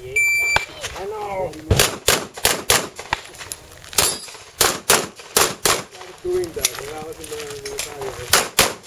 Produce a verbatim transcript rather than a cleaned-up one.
eh. Ano! Started doing that when I was in the military.